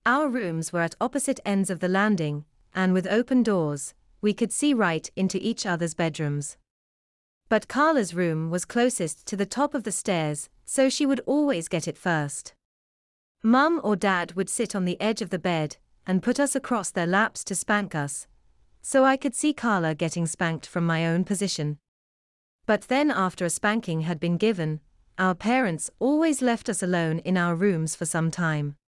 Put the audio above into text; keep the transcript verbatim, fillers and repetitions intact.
Our rooms were at opposite ends of the landing, and with open doors, we could see right into each other's bedrooms. But Carla's room was closest to the top of the stairs, so she would always get it first. Mum or Dad would sit on the edge of the bed and put us across their laps to spank us, so I could see Carla getting spanked from my own position. But then after a spanking had been given, our parents always left us alone in our rooms for some time.